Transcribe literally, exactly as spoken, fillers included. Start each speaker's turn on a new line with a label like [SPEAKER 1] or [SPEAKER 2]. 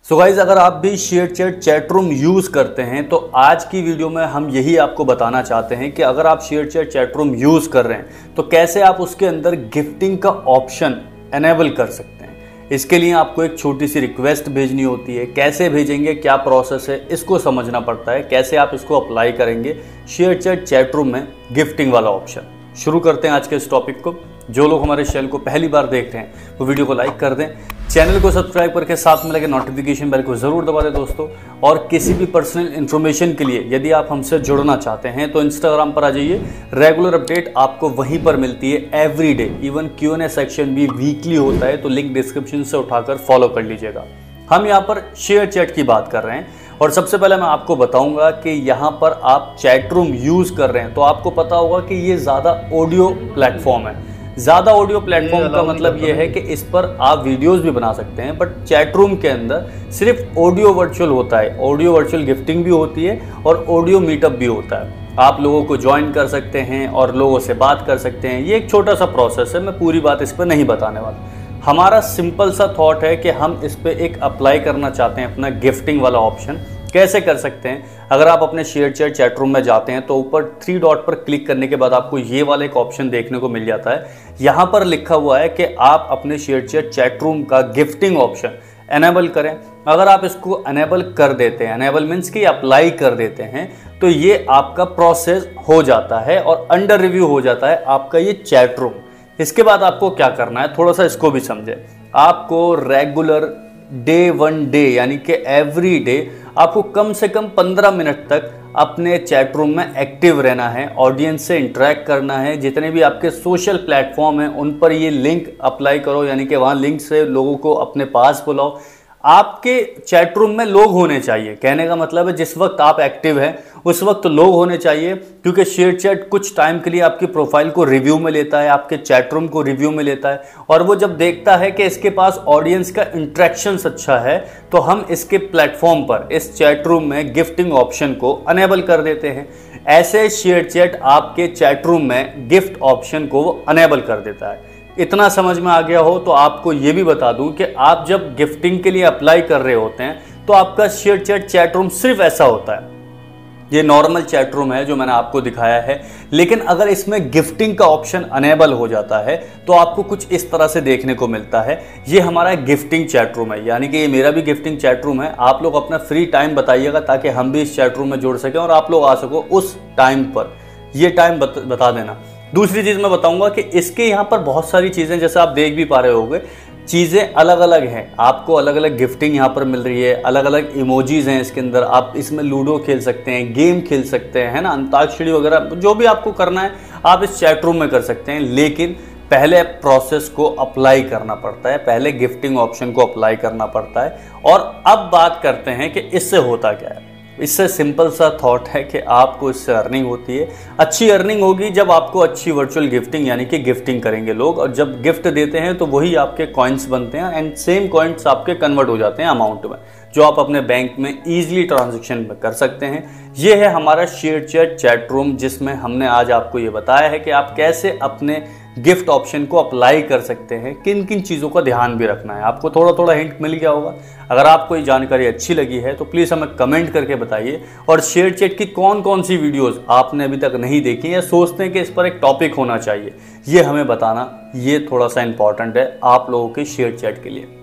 [SPEAKER 1] So guys, अगर आप भी शेयरचैट चैट रूम यूज़ करते हैं तो आज की वीडियो में हम यही आपको बताना चाहते हैं कि अगर आप शेयरचैट चैट रूम यूज़ कर रहे हैं तो कैसे आप उसके अंदर गिफ्टिंग का ऑप्शन एनेबल कर सकते हैं। इसके लिए आपको एक छोटी सी रिक्वेस्ट भेजनी होती है। कैसे भेजेंगे, क्या प्रोसेस है, इसको समझना पड़ता है। कैसे आप इसको अप्लाई करेंगे शेयरचैट चैट रूम में गिफ्टिंग वाला ऑप्शन। शुरू करते हैं आज के इस टॉपिक को। जो लोग हमारे चैनल को पहली बार देख रहे हैं वो वीडियो को लाइक कर दें, चैनल को सब्सक्राइब करके साथ में लगे नोटिफिकेशन बेल को जरूर दबा दें दोस्तों। और किसी भी पर्सनल इन्फॉर्मेशन के लिए यदि आप हमसे जुड़ना चाहते हैं तो इंस्टाग्राम पर आ जाइए। रेगुलर अपडेट आपको वहीं पर मिलती है every day. Even Q N A section भी वीकली होता है, तो लिंक डिस्क्रिप्शन से उठाकर फॉलो कर लीजिएगा। हम यहाँ पर शेयर चैट की बात कर रहे हैं और सबसे पहले मैं आपको बताऊंगा कि यहाँ पर आप चैट रूम यूज़ कर रहे हैं तो आपको पता होगा कि ये ज़्यादा ऑडियो प्लेटफॉर्म है। ज़्यादा ऑडियो प्लेटफॉर्म का मतलब ये है कि इस पर आप वीडियोस भी बना सकते हैं, बट चैट रूम के अंदर सिर्फ ऑडियो वर्चुअल होता है। ऑडियो वर्चुअल गिफ्टिंग भी होती है और ऑडियो मीटअप भी होता है। आप लोगों को ज्वाइन कर सकते हैं और लोगों से बात कर सकते हैं। ये एक छोटा सा प्रोसेस है, मैं पूरी बात इस पर नहीं बताने वाला। हमारा सिंपल सा थॉट है कि हम इस पर एक अप्लाई करना चाहते हैं अपना गिफ्टिंग वाला ऑप्शन। कैसे कर सकते हैं? अगर आप अपने शेयरचैट चैट रूम में जाते हैं तो ऊपर थ्री डॉट पर क्लिक करने के बाद आपको ये वाला एक ऑप्शन देखने को मिल जाता है। यहाँ पर लिखा हुआ है कि आप अपने शेयरचैट चैट रूम का गिफ्टिंग ऑप्शन एनेबल करें। अगर आप इसको एनेबल कर देते हैं, एनेबल मीन्स कि अप्लाई कर देते हैं, तो ये आपका प्रोसेस हो जाता है और अंडर रिव्यू हो जाता है आपका ये चैट रूम। इसके बाद आपको क्या करना है, थोड़ा सा इसको भी समझे। आपको रेगुलर डे वन डे यानी कि एवरी डे आपको कम से कम पंद्रह मिनट तक अपने चैट रूम में एक्टिव रहना है, ऑडियंस से इंटरेक्ट करना है। जितने भी आपके सोशल प्लेटफॉर्म हैं उन पर ये लिंक अप्लाई करो, यानी कि वहाँ लिंक से लोगों को अपने पास बुलाओ। आपके चैट रूम में लोग होने चाहिए। कहने का मतलब है जिस वक्त आप एक्टिव हैं उस वक्त लोग होने चाहिए, क्योंकि शेयरचैट कुछ टाइम के लिए आपकी प्रोफाइल को रिव्यू में लेता है, आपके चैट रूम को रिव्यू में लेता है। और वो जब देखता है कि इसके पास ऑडियंस का इंटरेक्शन अच्छा है तो हम इसके प्लेटफॉर्म पर इस चैट रूम में गिफ्टिंग ऑप्शन को अनेबल कर देते हैं। ऐसे शेयरचैट आपके चैट रूम में गिफ्ट ऑप्शन को अनेबल कर देता है। इतना समझ में आ गया हो तो आपको ये भी बता दूं कि आप जब गिफ्टिंग के लिए अप्लाई कर रहे होते हैं तो आपका शेयरचैट चैट रूम सिर्फ ऐसा होता है। ये नॉर्मल चैट रूम है जो मैंने आपको दिखाया है, लेकिन अगर इसमें गिफ्टिंग का ऑप्शन अनेबल हो जाता है तो आपको कुछ इस तरह से देखने को मिलता है। ये हमारा गिफ्टिंग चैट रूम है, यानी कि ये मेरा भी गिफ्टिंग चैट रूम है। आप लोग अपना फ्री टाइम बताइएगा ताकि हम भी इस चैट रूम में जुड़ सकें और आप लोग आ सको उस टाइम पर। ये टाइम बत, बता देना। दूसरी चीज़ मैं बताऊंगा कि इसके यहाँ पर बहुत सारी चीज़ें, जैसे आप देख भी पा रहे होंगे, चीज़ें अलग अलग हैं। आपको अलग अलग गिफ्टिंग यहाँ पर मिल रही है, अलग अलग इमोजीज हैं इसके अंदर। आप इसमें लूडो खेल सकते हैं, गेम खेल सकते हैं, है ना, अंताक्षरी वगैरह, जो भी आपको करना है आप इस चैट रूम में कर सकते हैं। लेकिन पहले प्रोसेस को अप्लाई करना पड़ता है, पहले गिफ्टिंग ऑप्शन को अप्लाई करना पड़ता है। और अब बात करते हैं कि इससे होता क्या है। इससे सिंपल सा थॉट है कि आपको इससे अर्निंग होती है। अच्छी अर्निंग होगी जब आपको अच्छी वर्चुअल गिफ्टिंग यानी कि गिफ्टिंग करेंगे लोग, और जब गिफ्ट देते हैं तो वही आपके कॉइन्स बनते हैं एंड सेम कॉइन्स आपके कन्वर्ट हो जाते हैं अमाउंट में, जो आप अपने बैंक में ईजिली ट्रांजेक्शन कर सकते हैं। ये है हमारा शेयरचैट चैट रूम, जिसमें हमने आज आपको ये बताया है कि आप कैसे अपने गिफ्ट ऑप्शन को अप्लाई कर सकते हैं, किन किन चीज़ों का ध्यान भी रखना है। आपको थोड़ा थोड़ा हिंट मिल गया होगा। अगर आपको ये जानकारी अच्छी लगी है तो प्लीज़ हमें कमेंट करके बताइए। और शेयरचैट की कौन कौन सी वीडियोस आपने अभी तक नहीं देखी या सोचते हैं कि इस पर एक टॉपिक होना चाहिए, ये हमें बताना। ये थोड़ा सा इंपॉर्टेंट है आप लोगों के शेयरचैट के लिए।